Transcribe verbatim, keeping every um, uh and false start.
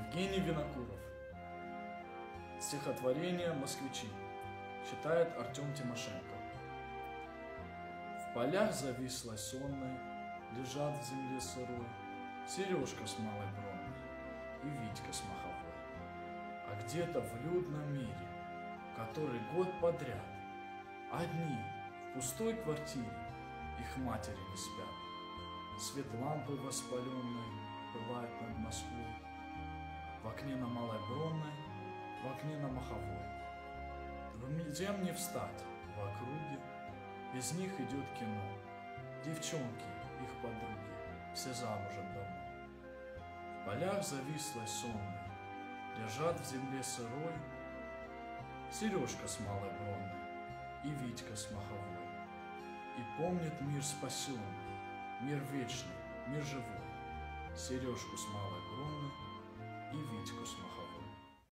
Евгений Винокуров. Стихотворение «Москвичи». Читает Артем Тимошенко. В полях завислой сонной лежат в земле сырой Сережка с малой бронной и Витька с маховой. А где-то в людном мире, который год подряд одни в пустой квартире, их матери не спят. Свет лампы воспаленной бывает над Москвой, в окне на Малой Бронной, в окне на Маховой. Друзьям не встать в округе, без них идет кино. Девчонки, их подруги, все замужем давно. В полях завислой сонной лежат в земле сырой Сережка с Малой Бронной и Витька с Маховой. И помнит мир спасенный, мир вечный, мир живой, Сережку с Малой Бронной